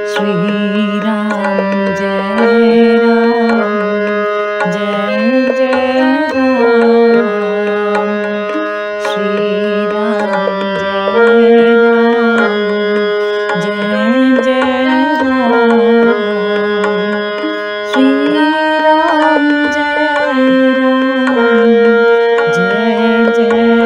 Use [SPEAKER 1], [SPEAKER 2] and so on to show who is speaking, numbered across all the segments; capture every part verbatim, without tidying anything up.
[SPEAKER 1] श्री राम जय राम जय जय राम, श्री राम जय राम जय जय राम, श्री राम जय राम जय जय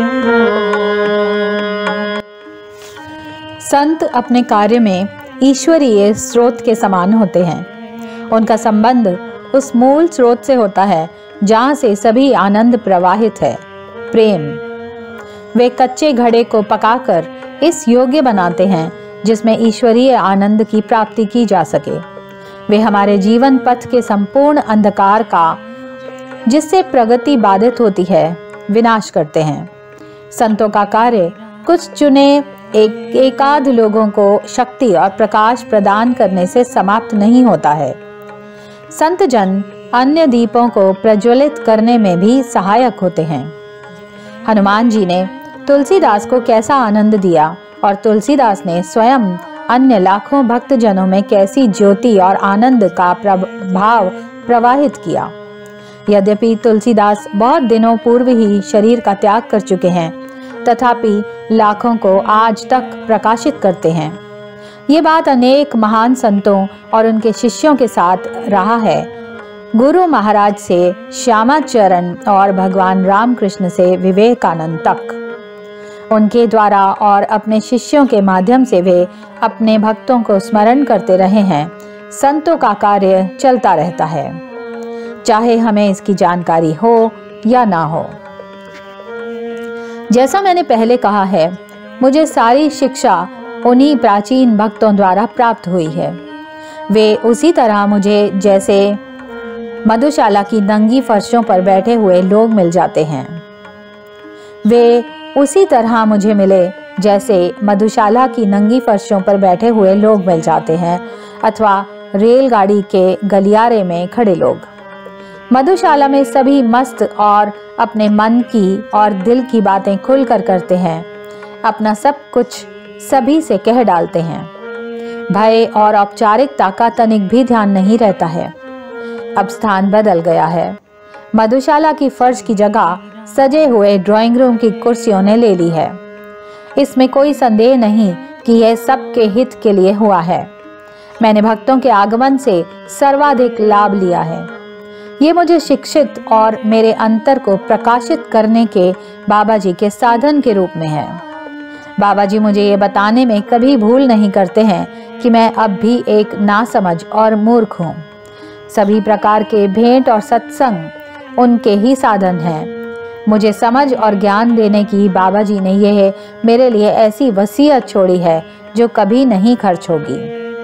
[SPEAKER 1] राम।
[SPEAKER 2] संत अपने कार्य में ईश्वरीय स्रोत के समान होते हैं। उनका संबंध उस मूल स्रोत से होता है जहाँ से सभी आनंद प्रवाहित है, प्रेम। वे कच्चे घड़े को पकाकर इस योग्य बनाते हैं जिसमें ईश्वरीय आनंद की प्राप्ति की जा सके। वे हमारे जीवन पथ के संपूर्ण अंधकार का, जिससे प्रगति बाधित होती है, विनाश करते हैं। संतों का कार्य कुछ चुने एक एकाध लोगों को शक्ति और प्रकाश प्रदान करने से समाप्त नहीं होता है। संत जन अन्य दीपों को प्रज्वलित करने में भी सहायक होते हैं। हनुमान जी ने तुलसीदास को कैसा आनंद दिया और तुलसीदास ने स्वयं अन्य लाखों भक्त जनों में कैसी ज्योति और आनंद का प्रभाव प्रवाहित किया। यद्यपि तुलसीदास बहुत दिनों पूर्व ही शरीर का त्याग कर चुके हैं, तथापि लाखों को आज तक प्रकाशित करते हैं। ये बात अनेक महान संतों और उनके शिष्यों के साथ रहा है। गुरु महाराज से श्यामाचरण और भगवान रामकृष्ण से विवेकानंद तक, उनके द्वारा और अपने शिष्यों के माध्यम से वे अपने भक्तों को स्मरण करते रहे हैं। संतों का कार्य चलता रहता है, चाहे हमें इसकी जानकारी हो या ना हो। जैसा मैंने पहले कहा है, मुझे सारी शिक्षा उन्हीं प्राचीन भक्तों द्वारा प्राप्त हुई है। वे उसी तरह मुझे जैसे मधुशाला की नंगी फर्शों पर बैठे हुए लोग मिल जाते हैं। वे उसी तरह मुझे मिले जैसे मधुशाला की नंगी फर्शों पर बैठे हुए लोग मिल जाते हैं, अथवा रेलगाड़ी के गलियारे में खड़े लोग। मधुशाला में सभी मस्त और अपने मन की और दिल की बातें खुलकर करते हैं, अपना सब कुछ सभी से कह डालते हैं। भय और औपचारिकता का तनिक भी ध्यान नहीं रहता है। अब स्थान बदल गया है। मधुशाला की फर्श की जगह सजे हुए ड्राइंग रूम की कुर्सियों ने ले ली है। इसमें कोई संदेह नहीं कि यह सबके हित के लिए हुआ है। मैंने भक्तों के आगमन से सर्वाधिक लाभ लिया है। ये मुझे शिक्षित और मेरे अंतर को प्रकाशित करने के बाबा जी के साधन के रूप में है। बाबा जी मुझे ये बताने में कभी भूल नहीं करते हैं कि मैं अब भी एक नासमझ और मूर्ख हूँ। सभी प्रकार के भेंट और सत्संग उनके ही साधन हैं। मुझे समझ और ज्ञान देने की बाबा जी ने यह मेरे लिए ऐसी वसीयत छोड़ी है जो कभी नहीं खर्च होगी।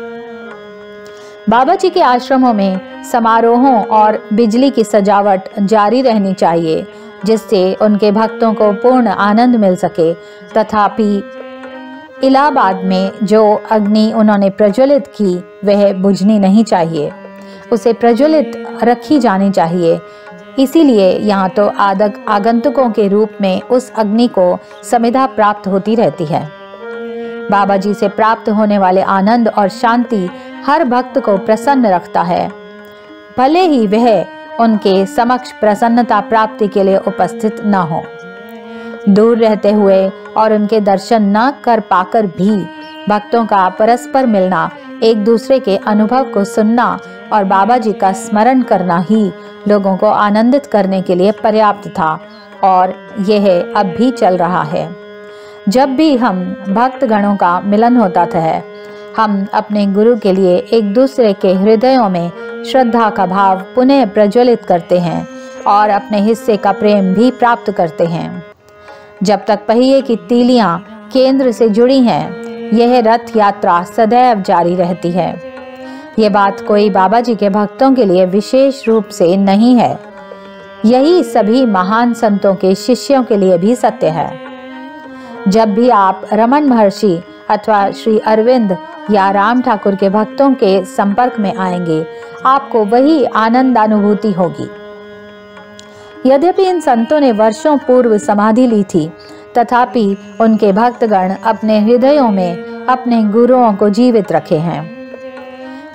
[SPEAKER 2] बाबा जी के आश्रमों में समारोहों और बिजली की सजावट जारी रहनी चाहिए, जिससे उनके भक्तों को पूर्ण आनंद मिल सके। तथापि इलाहाबाद में जो अग्नि उन्होंने प्रज्वलित की वह बुझनी नहीं चाहिए, उसे प्रज्वलित रखी जानी चाहिए। इसीलिए यहाँ तो आदक आगंतुकों के रूप में उस अग्नि को समिधा प्राप्त होती रहती है। बाबा जी से प्राप्त होने वाले आनंद और शांति हर भक्त को प्रसन्न रखता है, भले ही वह उनके समक्ष प्रसन्नता प्राप्ति के लिए उपस्थित न हो। दूर रहते हुए और उनके दर्शन न कर पाकर भी भक्तों का परस्पर मिलना, एक दूसरे के अनुभव को सुनना और बाबा जी का स्मरण करना ही लोगों को आनंदित करने के लिए पर्याप्त था, और यह अब भी चल रहा है। जब भी हम भक्त गणों का मिलन होता था, हम अपने गुरु के लिए एक दूसरे के हृदयों में श्रद्धा का भाव पुनः प्रज्वलित करते हैं और अपने हिस्से का प्रेम भी प्राप्त करते हैं। जब तक पहिए की तीलियां केंद्र से जुड़ी हैं, यह रथ यात्रा सदैव जारी रहती है। ये बात कोई बाबा जी के भक्तों के लिए विशेष रूप से नहीं है, यही सभी महान संतों के शिष्यों के लिए भी सत्य है। जब भी आप रमन महर्षि अथवा श्री अरविंद या राम ठाकुर के भक्तों के संपर्क में आएंगे, आपको वही आनंदानुभूति होगी। यद्यपि इन संतों ने वर्षों पूर्व समाधि ली थी, तथापि उनके भक्तगण अपने हृदयों में अपने गुरुओं को जीवित रखे हैं।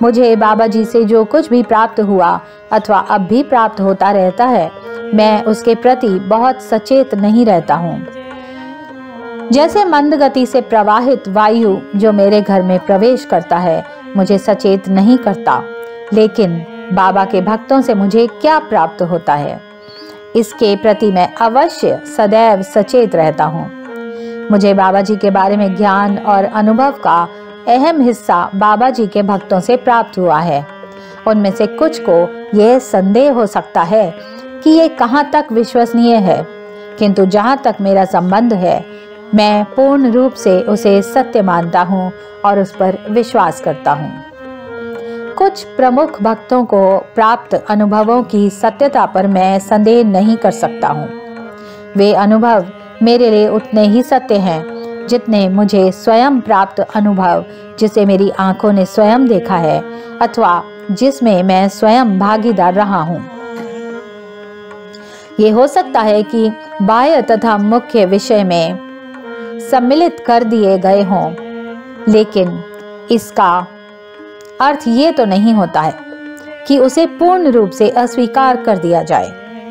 [SPEAKER 2] मुझे बाबा जी से जो कुछ भी प्राप्त हुआ अथवा अब भी प्राप्त होता रहता है, मैं उसके प्रति बहुत सचेत नहीं रहता हूँ। जैसे मंद गति से प्रवाहित वायु जो मेरे घर में प्रवेश करता है मुझे सचेत नहीं करता, लेकिन बाबा के भक्तों से मुझे क्या प्राप्त होता है इसके प्रति मैं अवश्य सदैव सचेत रहता हूँ। मुझे बाबा जी के बारे में ज्ञान और अनुभव का अहम हिस्सा बाबा जी के भक्तों से प्राप्त हुआ है। उनमें से कुछ को यह संदेह हो सकता है कि ये कहाँ तक विश्वसनीय है, किंतु जहाँ तक मेरा संबंध है मैं पूर्ण रूप से उसे सत्य मानता हूँ और उस पर विश्वास करता हूँ। कुछ प्रमुख भक्तों को प्राप्त अनुभवों की सत्यता पर मैं संदेह नहीं कर सकता हूँ। वे अनुभव मेरे लिए उतने ही सत्य हैं जितने मुझे स्वयं प्राप्त अनुभव, जिसे मेरी आंखों ने स्वयं देखा है अथवा जिसमें मैं स्वयं भागीदार रहा हूँ। ये हो सकता है कि बाह्य तथा मुख्य विषय में सम्मिलित कर दिए गए हों, लेकिन इसका अर्थ ये तो नहीं होता है कि उसे पूर्ण रूप से अस्वीकार कर दिया जाए।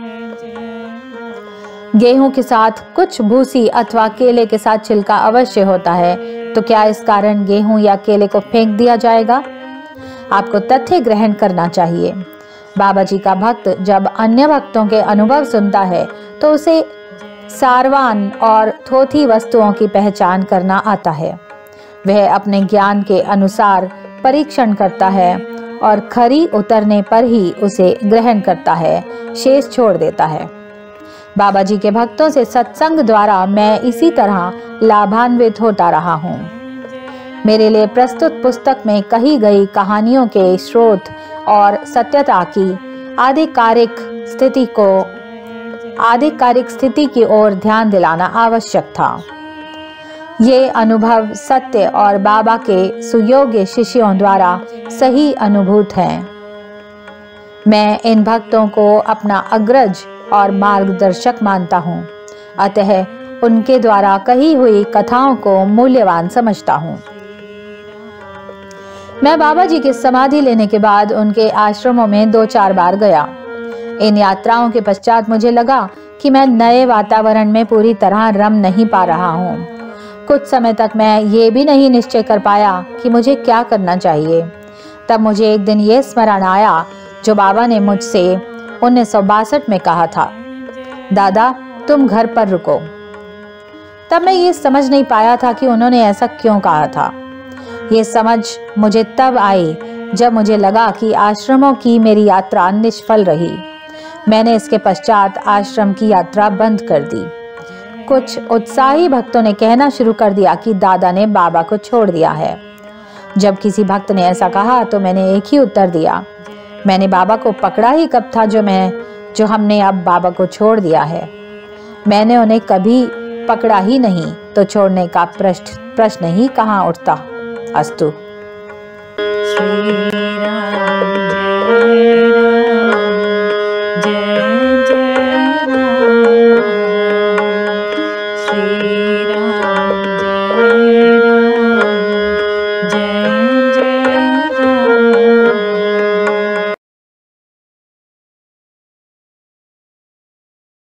[SPEAKER 2] गेहूं के साथ कुछ भूसी अथवा केले के साथ छिलका अवश्य होता है, तो क्या इस कारण गेहूं या केले को फेंक दिया जाएगा? आपको तथ्य ग्रहण करना चाहिए। बाबा जी का भक्त जब अन्य भक्तों के अनुभव सुनता है तो उसे सारवान और थोथी वस्तुओं की पहचान करना आता है। वह अपने ज्ञान के अनुसार परीक्षण करता है और खरी उतरने पर ही उसे ग्रहण करता है, शेष छोड़ देता है। बाबा जी के भक्तों से सत्संग द्वारा मैं इसी तरह लाभान्वित होता रहा हूँ। मेरे लिए प्रस्तुत पुस्तक में कही गई कहानियों के स्रोत और सत्यता की आधिकारिक स्थिति को आधिकारिक स्थिति की ओर ध्यान दिलाना आवश्यक था। ये अनुभव सत्य और बाबा के सुयोग्य शिष्यों द्वारा सही अनुभूत हैं। मैं इन भक्तों को अपना अग्रज और मार्गदर्शक मानता हूँ, अतः उनके द्वारा कही हुई कथाओं को मूल्यवान समझता हूँ। मैं बाबा जी की समाधि लेने के बाद उनके आश्रमों में दो चार बार गया। इन यात्राओं के पश्चात मुझे लगा कि मैं नए वातावरण में पूरी तरह रम नहीं पा रहा हूँ। कुछ समय तक मैं ये भी नहीं निश्चय कर पाया कि मुझे क्या करना चाहिए। तब मुझे एक दिन ये स्मरण आया जो बाबा ने मुझसे उन्नीस सौ बासठ में कहा था, दादा तुम घर पर रुको। तब मैं ये समझ नहीं पाया था कि उन्होंने ऐसा क्यों कहा था। ये समझ मुझे तब आई जब मुझे लगा कि आश्रमों की मेरी यात्रा निष्फल रही। मैंने इसके पश्चात आश्रम की यात्रा बंद कर दी। कुछ उत्साही भक्तों ने कहना शुरू कर दिया कि दादा ने बाबा को छोड़ दिया है। जब किसी भक्त ने ऐसा कहा तो मैंने एक ही उत्तर दिया, मैंने बाबा को पकड़ा ही कब था जो मैं जो हमने अब बाबा को छोड़ दिया है। मैंने उन्हें कभी पकड़ा ही नहीं, तो छोड़ने का प्रश्न प्रश्न ही कहाँ उठता। अस्तु।